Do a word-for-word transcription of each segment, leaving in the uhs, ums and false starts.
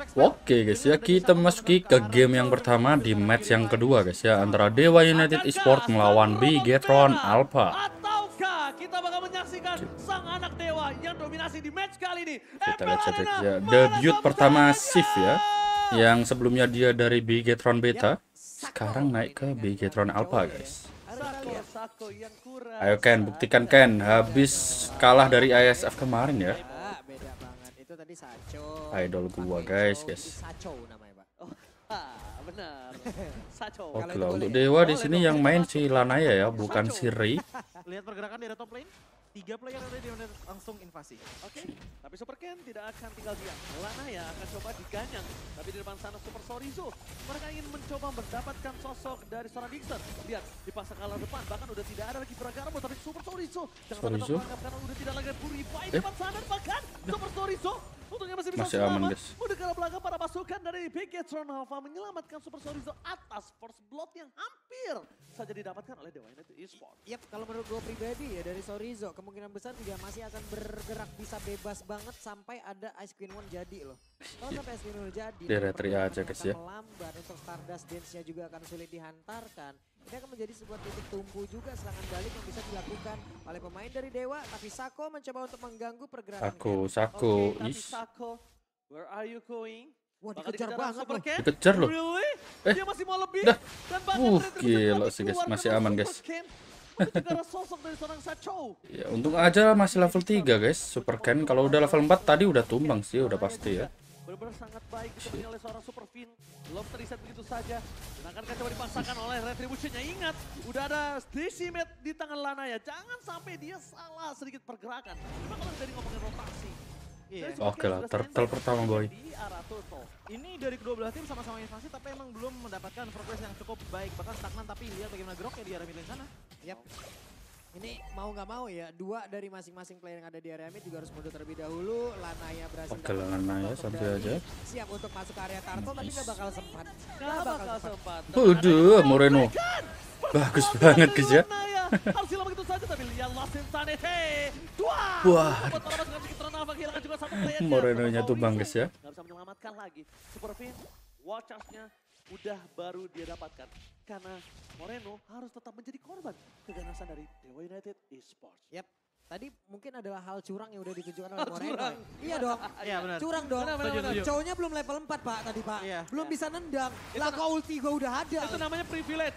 Oke guys ya, kita memasuki ke game yang pertama di match yang kedua guys ya, antara Dewa United Esports melawan Bigetron Alpha. Ataukah kita bakal menyaksikan sang anak dewa yang dominasi di match kali ini? Kita lihat saja guys ya, debut pertama Sif ya, yang sebelumnya dia dari Bigetron Beta, sekarang naik ke Bigetron Alpha guys. Ayo Ken, buktikan Ken, habis kalah dari I S F kemarin ya. Beda banget. Itu tadi Sacho. Idol gua guys, guys. Sacho namanya, Pak. Oh, ah, benar. Sacho. Oke lah, untuk Dewa di sini yang main si Lanaya ya, bukan si Ray. Lihat pergerakan di top lane, tiga player ada di mana langsung invasi. Oke, tapi Super Ken tidak akan tinggal diam. Lanaya akan coba diganyang, tapi di depan sana Super Sorizo. Mereka ingin mencoba mendapatkan sosok dari seorang Dixon. Lihat, di pasang kalah depan, bahkan udah tidak ada lagi Bragarmo, tapi Super Sorizo. Jangan sampai Sorizo? tertangkap karena udah tidak lagi Purify di Eh? depan sana. Bahkan Super Sorizo untungnya masih bisa Masih aman, selamat. guys. Udah ke belakang para pasukan dari Bigetron Alpha menyelamatkan Super Sorizo atas First Blood yang hampir saja didapatkan oleh Dewa United Esports. Yap, kalau menurut gue pribadi ya dari Sorizo kemungkinan besar dia masih akan bergerak bisa bebas banget sampai ada Ice Queen One jadi loh. Kalau sampai Ice Queen One jadi, Dia nanti retry pergerakan aja, guys, akan ya. melambat, untuk Stardust Dance-nya juga akan sulit dihantarkan. Ini akan menjadi sebuah titik tumpu juga serangan balik yang bisa dilakukan oleh pemain dari Dewa, tapi Sako mencoba untuk mengganggu pergerakan Sako, Ken. Sako, Oke, tapi is. Sako, where are you going? Wah, Bakal dikejar dikejar banget Super loh. Ken? Dikejar loh. Really? Eh, Dia masih mau lebih. dah. Dan bahkan Uh, Retribution gila telah sih, guys. dikeluarkan Masih oleh aman, Super guys. Ken untuk juga sosok dari seorang Sacho. Ya, untung aja masih level tiga guys. Super Ken kalau udah level empat tadi udah tumbang sih, udah pasti ya. Benar-benar sangat baik ditemani oleh seorang Super Fin. Belum terreset begitu saja. Dan akan coba dipaksakan oleh Retribution-nya. Ingat, udah ada Decimate di tangan Lanaya. Jangan sampai dia salah sedikit pergerakan. Cuma kalau dari ngomongin rotasi. Iya. dari Super Oke Ken lah, sudah turtle standby pertama, boy. Di arah turtle. Ini dari kedua belah tim sama-sama invasi tapi emang belum mendapatkan progres yang cukup baik. Bahkan stagnan, tapi lihat bagaimana Grok ya di arah mid lane sana. Yap. Ini mau nggak mau ya, dua dari masing-masing player yang ada di area mid juga harus mundur terlebih dahulu. Lanaya berhasil. Oke lah, dapat Lanaya untuk santai dari- aja. Siap untuk masuk ke area Turtle, tapi nggak bakal sempat. Gak bakal sempat. Waduh, Moreno. Bagus banget guys ya. Lanaya harus hilang begitu saja, tapi lihat Lost Insanity. Dua. Wah. Buat para pasukan Bigetron Alpha kehilangan juga satu playernya. Morenonya Super tumbang, Sorizo guys, ya. nggak bisa menyelamatkan lagi. Super Fin, watch out-nya udah baru dia dapatkan. Karena Moreno harus tetap menjadi korban keganasan dari Dewa United Esports. Yap. Tadi mungkin adalah hal curang yang udah ditunjukkan oleh Hal Moreno. curang. Iya dong. Iya benar. Curang dong. Benar, benar, benar. Cowoknya belum level empat Pak tadi Pak. Iya. Belum Iya. bisa nendang. Itu Lah na- kok ulti gua udah ada. Itu namanya privilege.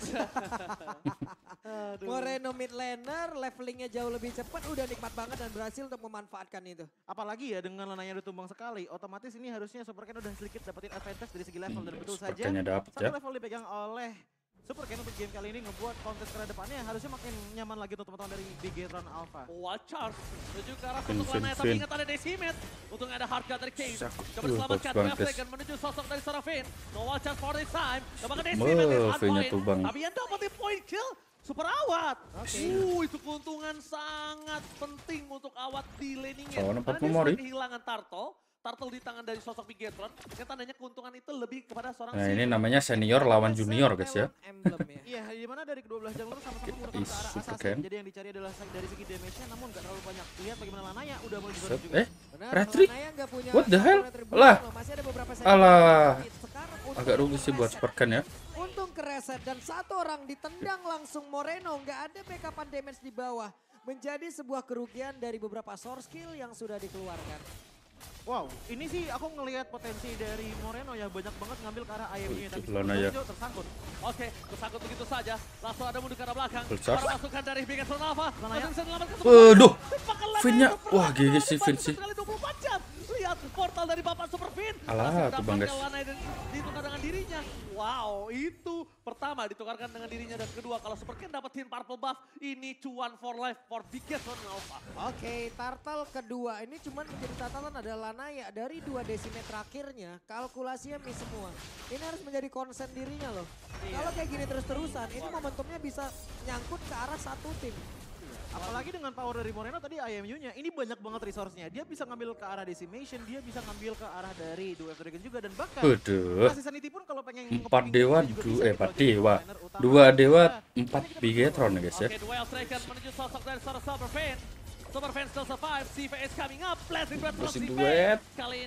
Aduh. Moreno mid laner, levelingnya jauh lebih cepat, udah nikmat banget dan berhasil untuk memanfaatkan itu. Apalagi ya dengan Lananya udah tumbang sekali, otomatis ini harusnya Super Ken udah sedikit dapetin advantage dari segi level dan betul Super saja. Ken-nya dapet Satu ya. level dipegang oleh Super Ken untuk game kali ini ngebuat kontes ke depannya harusnya makin nyaman lagi untuk teman-teman dari Bigetron Alpha. Watch out, menuju ke arah Fin, sosok fin, Lanaya, tapi fin. ingat ada Decimate. Untung ada Hardcut dari Cage. Sak- Coba Uh, diselamatkan bagus banget, Wave guys. Dragon menuju sosok dari seorang Fin. No watch out for this time. Coba ke Wah, Decimate dari hard Fin-nya point. tumbang. Tapi yang dapetin point kill, Super Awat. Oke. Uh, itu keuntungan sangat penting untuk Awat di laningnya. Kawan empat Karena dia memori. sudah kehilangan Turtle. Turtle di tangan dari sosok Bigetron. Yang tandanya keuntungan itu lebih kepada seorang Nah, Sif. ini namanya senior lawan junior guys ya. Emblem ya. Iya, di mana dari kedua belah jalur sama-sama Kita menggunakan ke arah Super assassin. Ken. Jadi yang dicari adalah dari segi damage-nya namun gak terlalu banyak. Lihat bagaimana Lanaya udah mulai Set. digoreng juga. Eh, Benar, Retri? Lanaya nggak punya What the hell? retribution Lah. loh, masih ada beberapa set. Alah. Sekarang untuk Agak rugi sih buat reset. Super Ken ya. Untung kereset dan satu orang ditendang langsung Moreno, nggak ada backupan damage di bawah. Menjadi sebuah kerugian dari beberapa source skill yang sudah dikeluarkan. Wow, ini sih aku ngelihat potensi dari Moreno ya banyak banget ngambil ke arah I M U-nya tapi Lanaya. Sorizo tersangkut. Oke, tersangkut begitu saja. Langsung ada mundur ke arah belakang. Full charge. Para pasukan dari Bigetron Alpha. Lanaya. Masih bisa menyelamatkan Waduh, Bahkan Lanaya Fin-nya, itu wah berhasil G G menarik sih poin Fin sih. sekali dua puluh empat jam. Lihat portal dari Bapak Super Fin. Alah, Berhasil tuh Bang, mendapatkan guys. Lanaya dan ditukar dengan dirinya. Wow, itu pertama ditukarkan dengan dirinya dan kedua kalau Super Ken dapetin purple buff, ini cuan for life for Bigetron Alpha. Oke, Turtle kedua ini cuman menjadi catatan adalah Lanaya dari dua decimet terakhirnya kalkulasinya miss semua. Ini harus menjadi konsen dirinya loh. Iya. Kalau kayak gini terus-terusan, ini momentumnya bisa nyangkut ke arah satu tim. Apalagi dengan power dari Moreno tadi I M U-nya, ini banyak banget resource-nya. Dia bisa ngambil ke arah Decimation, dia bisa ngambil ke arah dari Duel Dragon juga dan bahkan Waduh. Masih Sanity pun kalau pengen Empat nge-picking dewa, juga du- bisa eh gitu empat aja dewa. liner utama. Dua dewa, Nah, empat ini kita Bigetron bisa guys ya. Oke, duel striker menuju sosok dari seorang Super Fan. Super Fan still survive, C V is coming up, blessing breath from Masih C V. duet. Kali ini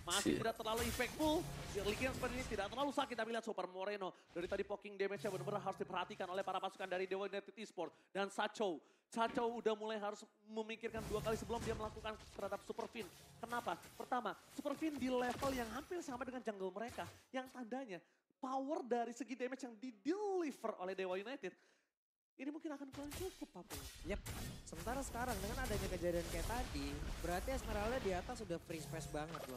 masih Shit. tidak terlalu impactful. Legion seperti ini tidak terlalu sakit, tapi lihat Super Moreno. Dari tadi poking damage-nya benar-benar harus diperhatikan oleh para pasukan dari Dewa United Esports. Dan Sacho, Sacho udah mulai harus memikirkan dua kali sebelum dia melakukan terhadap Super Fin. Kenapa? Pertama, Super Fin di level yang hampir sama dengan jungle mereka. Yang tandanya power dari segi damage yang di-deliver oleh Dewa United ini mungkin akan kurang cukup, Papu. Yep. Sementara sekarang dengan adanya kejadian kayak tadi, berarti Esmeralda di atas udah free space banget loh.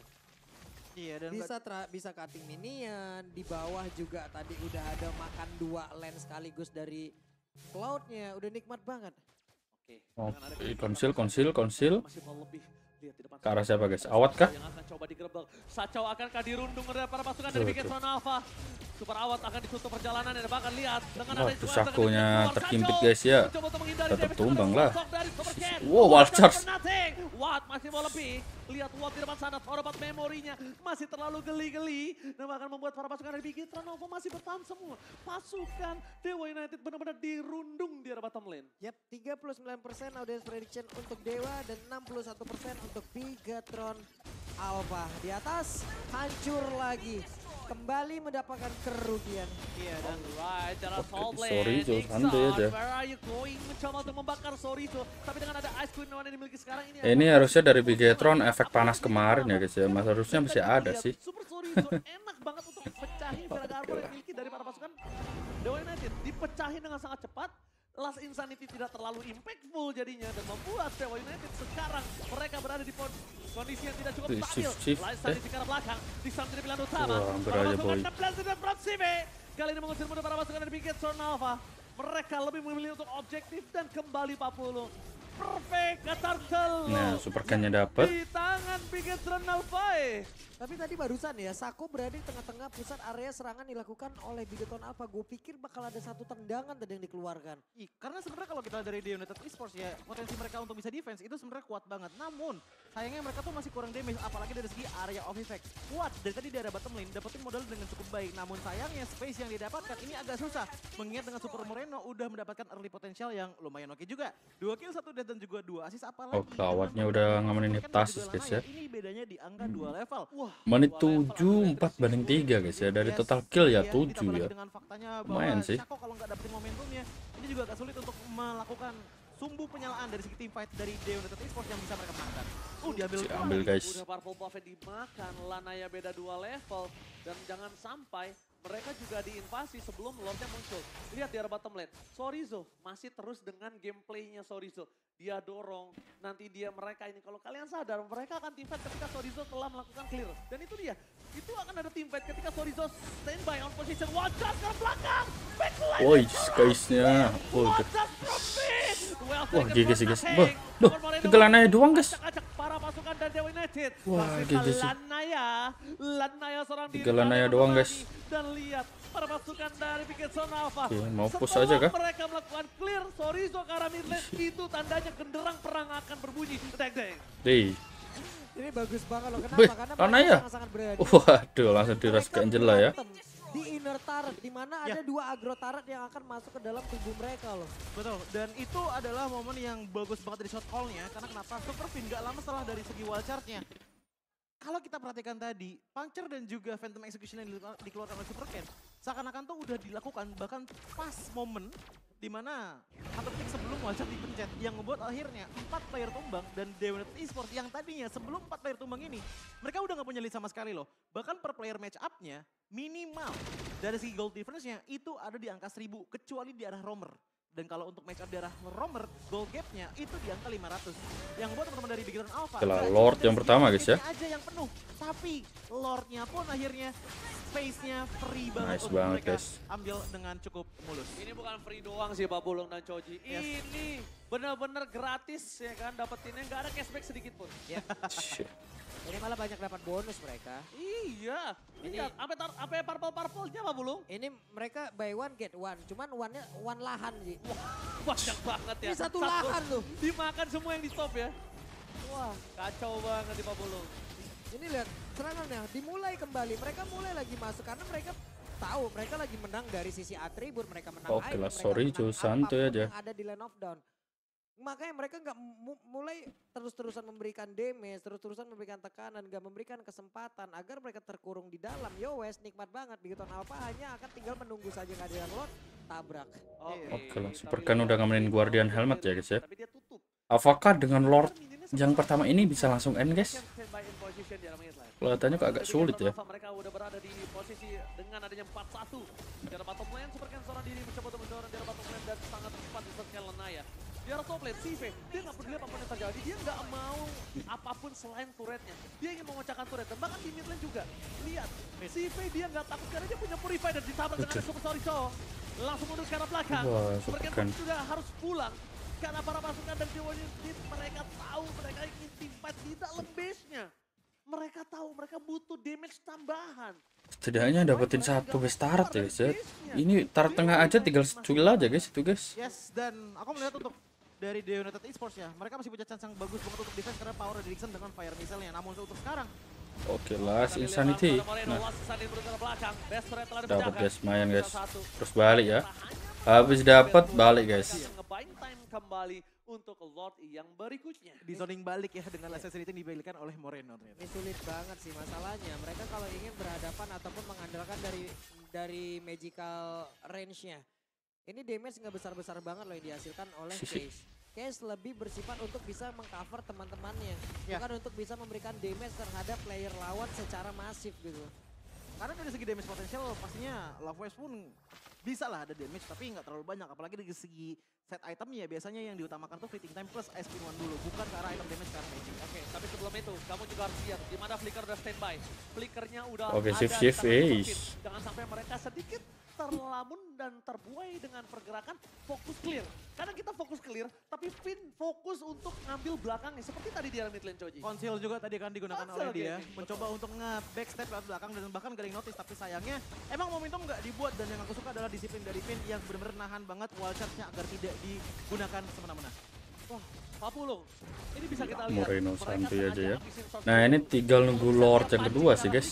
Iya, dan Bisa tra- bisa cutting minion, di bawah juga tadi udah ada makan dua lane sekaligus dari Cloud-nya, udah nikmat banget. Oke. Oke, konsil, konsil, konsil. Masih mau lebih. Lihat di depan Ke arah sana. siapa guys? Awat kah? Yang akan coba digerebek. Sacau akankah dirundung oleh para pasukan dari Tuh, Bikin tuh. Son Alpha. Super Awat akan ditutup perjalanan dan bahkan lihat dengan Wah, ada tuh Juan Sakonya dengan keluar terhimpit, Sacau. guys, ya. Mencoba untuk menghindari Tetap damage tumbang dengan lah. sosok dari Super Ken. Wow, wild charge. Nothing. Watt masih mau lebih. Lihat Watt di depan sana, Thorobat memorinya masih terlalu geli-geli dan bahkan membuat para pasukan dari Bikin Nova masih bertahan semua. Pasukan Dewa United benar-benar dirundung di arah bottom lane. Yap, tiga puluh sembilan persen audience prediction untuk Dewa dan enam puluh satu persen untuk Bigatron Alpha. Di atas, hancur lagi. Kembali mendapatkan kerugian. iya dan Alright, jalan Oke, Salt Lane. Sorizo, Nixon, santai aja. where are you going? Mencoba untuk membakar Sorizo. Tapi dengan ada Ice Queen yang dimiliki sekarang ini. Ini harusnya dari Bigetron efek panas kemarin ya guys ya. Mas harusnya masih ada sih. Super Sorizo enak banget untuk pecahin Vega Arbor yang dimiliki dari para pasukan Dewa United. Dipecahin dengan sangat cepat. Last Insanity tidak terlalu impactful jadinya dan membuat Dewa United sekarang mereka berada di kondisi yang tidak cukup Wih, stabil. shift, Last eh. Insanity ke arah belakang, di samping pilihan utama. Wah, hampir Para aja, pasukan boy. enam belas dan Front C B. Kali ini mengusir mundur para pasukan dari Biget Son Alpha. Mereka lebih memilih untuk objektif dan kembali empat puluh. Perfect kata telur. Nah, super can-nya dapet. Di tangan Bigetron Alpha. Tapi tadi barusan ya, Sako berada di tengah-tengah pusat area serangan dilakukan oleh Bigetron Alpha. Gue pikir bakal ada satu tendangan tadi yang dikeluarkan. Ih, karena sebenarnya kalau kita dari The United Esports ya potensi mereka untuk bisa defense itu sebenarnya kuat banget. Namun sayangnya mereka tuh masih kurang damage apalagi dari segi area of effect. Kuat dari tadi di area bottom lane dapetin modal dengan cukup baik. Namun sayangnya space yang didapatkan ini agak susah. Mengingat dengan Super Moreno udah mendapatkan early potential yang lumayan oke juga. Dua kill, satu death dan juga dua assist apalagi. Oh, Awatnya dengan udah Moreno, ngamenin Super Ken dan Heptasis, juga guys, Lanaya. ya. Ini bedanya di angka dua level. Wah, Menit Dua level tujuh, empat banding tiga guys ya. Dari Yes. total kill ya Iya, tujuh ditambah lagi ya. dengan faktanya Lumayan bahwa sih. Shaco kalau nggak dapetin momentumnya, ini juga agak sulit untuk melakukan sumbu penyalaan dari segi team fight dari The United Esports yang bisa mereka menangkan. Uh, diambil Si dua ambil lagi. guys. Udah purple buff-nya dimakan, Lanaya beda dua level. Dan jangan sampai mereka juga diinvasi sebelum Lordnya muncul. Lihat di arah bottom lane, Sorizo masih terus dengan gameplaynya Sorizo. Dia dorong, nanti dia mereka ini. Kalau kalian sadar, mereka akan teamfight ketika Sorizo telah melakukan clear. Dan itu dia, itu akan ada teamfight ketika Sorizo standby on position. Wajah ke belakang, backline. Woi, guys-nya. Oh, Wajah from mid. Well Wah, taken G G for sih guys. nothing. Wah, duh, Super Moreno tinggal Lanaya doang guys. acak-acak para pasukan dari Dewa United. Wah, Masih G G sih. Lanaya, Lanaya seorang diri. Tiga Lanaya dari doang, Nurani. guys. Dan lihat para pasukan dari Bikin Son Alpha. Oke, mau push Setelah aja kah? mereka melakukan clear Sorizo ke arah mid lane, itu tandanya genderang perang akan berbunyi. Deng deng. Deh. Ini bagus banget loh, kenapa? Beh, Karena Lanaya. mereka sangat-sangat berani. Waduh, langsung diras ke Mereka Angela ya. berantem di inner turret, di mana Ya. ada dua agro turret yang akan masuk ke dalam tubuh mereka loh. Betul, dan itu adalah momen yang bagus banget dari shot call-nya. Karena kenapa? Super Fin nggak lama setelah dari segi wild charge-nya. Kalau kita perhatikan tadi, Puncture dan juga Phantom Execution yang dilu- dikeluarkan oleh Super Ken, seakan-akan tuh udah dilakukan bahkan pas momen di mana satu detik sebelum wild charge dipencet yang membuat akhirnya empat player tumbang dan The United Esports yang tadinya sebelum empat player tumbang ini mereka udah nggak punya lead sama sekali loh. Bahkan per player match up-nya minimal dari segi gold difference-nya itu ada di angka seribu kecuali di arah roamer. Dan kalau untuk match up di arah roamer, gold gap-nya itu di angka lima ratus. Yang buat teman-teman dari Bigetron Alpha. Gila, nggak Lord cuma yang dari pertama, segi guys, ya. space-nya aja yang penuh. Tapi Lord-nya pun akhirnya space-nya free banget Nice untuk banget, mereka guys. ambil dengan cukup mulus. Ini bukan free doang sih Pak Bulung dan Choji. Yes. Ini benar-benar gratis ya kan, dapetinnya nggak ada cashback sedikit pun. Shit. Ini malah banyak dapat bonus mereka. Iya. Ini- Lihat, apa tar, apa purple-purple-nya Pak Bulung? Ini mereka buy one get one, cuman one-nya one lahan sih. Banyak banget ya. Ini satu lahan loh. Dimakan semua yang di stop ya. Wah, kacau banget di Pak Bulung. Ini lihat serangannya dimulai kembali. Mereka mulai lagi masuk karena mereka tahu mereka lagi menang dari sisi atribut, mereka menang Oke item, lah, mereka sorry, menang Joe, santai apapun aja. yang ada di lane of down. Makanya mereka nggak mu- mulai terus-terusan memberikan damage, terus-terusan memberikan tekanan, nggak memberikan kesempatan agar mereka terkurung di dalam. Yo wes, nikmat banget. Bigoton Alpha hanya akan tinggal menunggu saja kehadiran Lord, tabrak. Oke lah, Superkan udah ngamenin Guardian Helmet ya guys ya. Tapi dia tutup. Apakah dengan Lord yang pertama ini bisa langsung end guys? Standby in position di dalam mid lane. Kelihatannya kok agak sulit ya. Mereka udah berada di posisi dengan adanya empat satu. Di arah bottom lane, Superkan seorang diri mencoba untuk mendorong di arah bottom lane dan sangat cepat di sekian Lenaya. Di arah top lane, Sive, dia nggak peduli apapun yang terjadi, dia nggak mau apapun selain turretnya. Dia ingin memecahkan turret, dan bahkan di mid lane juga. Lihat, Sive dia nggak takut karena dia punya Purify dan ditabrak dengan Super Sorry So. Langsung mundur ke arah belakang. Wah, Superkan Superkan. pun sudah harus pulang. Karena para pasukan dan Dewa Unit mereka tahu mereka ingin teamfight di dalam base-nya. Mereka tahu mereka butuh damage tambahan. Setidaknya dapetin satu base turret ya guys ya. Ini turret tengah aja tinggal secuil aja guys itu guys. Yes, dan aku melihat untuk dari The United Esports ya, mereka masih punya chance yang bagus banget untuk defense karena power dari Dixon dengan Fire Missile-nya. Namun untuk sekarang, Oke, last Insanity. Nah, dapat guys, lumayan guys. Terus balik ya. Habis dapat balik guys. Ngebind time kembali untuk Lord yang berikutnya. di zoning balik ya dengan Assassinity yang diberikan oleh Moreno ternyata. Ini sulit banget sih masalahnya. Mereka kalau ingin berhadapan ataupun mengandalkan dari dari magical range-nya. Ini damage nggak besar-besar banget loh yang dihasilkan oleh Case. Case lebih bersifat untuk bisa mengcover teman-temannya. Ya. Bukan untuk bisa memberikan damage terhadap player lawan secara masif gitu. Karena dari segi damage potensial pastinya Love West pun bisa lah ada damage tapi nggak terlalu banyak. Apalagi dari segi set itemnya biasanya yang diutamakan tuh fleeting time plus ice spin one dulu. Bukan ke arah item damage ke arah magic. Oke, tapi sebelum itu kamu juga harus lihat di mana Flicker udah standby. Flickernya udah Oke, ada shift, di shift, tangan eh. Finn. Jangan sampai mereka sedikit terlamun dan terbuai dengan pergerakan fokus clear. Kadang kita fokus clear, tapi Finn fokus untuk ngambil belakangnya. Seperti tadi di mid lane Choji. Conceal juga tadi kan digunakan Conceal oleh dia. gaming, Mencoba untuk nge-backstep lewat belakang dan bahkan gak ada yang notice. Tapi sayangnya emang momentum nggak dibuat dan yang aku suka adalah disiplin dari Finn yang benar-benar nahan banget wall charge-nya agar tidak digunakan semena-mena. Wah, Papulung. Ini bisa kita lihat. Moreno Mereka santuy sengaja aja ya. habisin shot Nah, ini dulu. tinggal nunggu Lord yang kedua sih guys.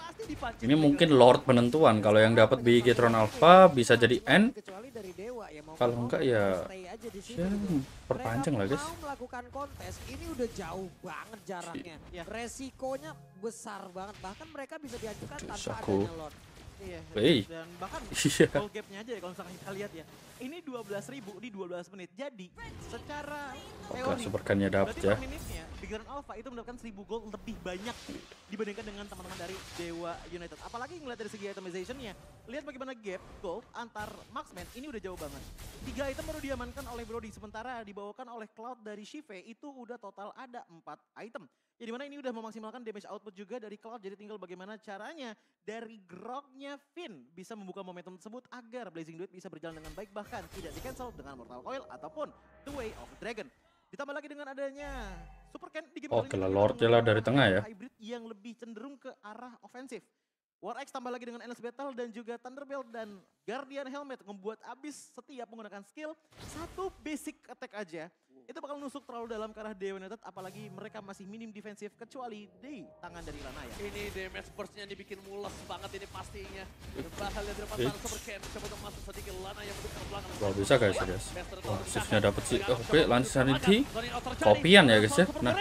Ini mungkin Lord penentuan. Kalau yang dapat Bigetron Alpha bisa jadi N. Kecuali dari Dewa ya mau Kalau enggak ya, stay aja di sini ya gitu. perpanjang lah Mereka guys. mau melakukan kontes, ini udah jauh banget jaraknya. Ya. Resikonya besar banget, bahkan mereka bisa diajukan Terus tanpa aku- adanya Lord. Iya. Wey. Dan bahkan Iya. goal gap-nya aja ya kalau misalkan kita lihat ya. Ini dua belas ribu di dua belas menit. Jadi secara Oke, teori Superkannya dapat berarti ya. per menitnya di Grand Alpha itu mendapatkan seribu gold lebih banyak dibandingkan dengan teman-teman dari Dewa United. Apalagi ngeliat dari segi itemization-nya, lihat bagaimana gap gold antar marksman ini udah jauh banget. Tiga item baru diamankan oleh Brody, sementara dibawakan oleh Cloud dari Shive itu udah total ada empat item. Ya dimana ini udah memaksimalkan damage output juga dari Cloud, jadi tinggal bagaimana caranya dari grognya Finn bisa membuka momentum tersebut agar Blazing Duet bisa berjalan dengan baik, bahkan tidak di-cancel dengan Mortal Coil ataupun The Way of the Dragon. Ditambah lagi dengan adanya Supercan di game Oke kali ini lah, kita Lord-nya lah dari menggunakan tengah ya. hybrid yang lebih cenderung ke arah ofensif. War X tambah lagi dengan Endless Battle dan juga Thunderbelt dan Guardian Helmet membuat abis setiap menggunakan skill satu basic attack aja. Itu bakal nusuk terlalu dalam ke arah Dewa United, apalagi mereka masih minim defensif kecuali di tangan dari Lanaya. Ini damage burst-nya dibikin mules banget ini pastinya. Bahkan lihat di depan Eits. sana Supercan coba untuk masuk sedikit Lana yang mendekat ke belakang. Wah, bisa guys ya guys. Wah, shift-nya dapet sih. Oke, Lansanity. Kopian ya guys ya. Nah,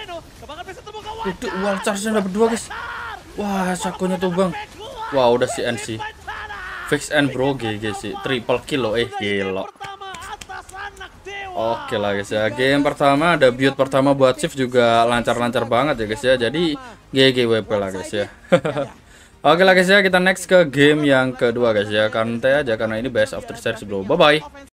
itu wall charge-nya dapat dua guys. Wah, sakonya tuh bang. Wah, udah si N C. Fix N bro, G G sih. Triple kill loh, eh gila. Oke lah guys ya, game pertama ada build pertama buat Shift juga lancar-lancar banget ya guys ya. Jadi G G W P lah guys ya. Oke lah guys ya, kita next ke game yang kedua guys ya. Kantai aja karena ini best of three series bro. Bye bye.